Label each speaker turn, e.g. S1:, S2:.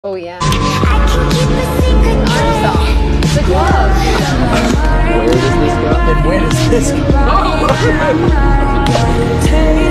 S1: Oh yeah. Arm song. The glove.
S2: Where does this go? And where does this go?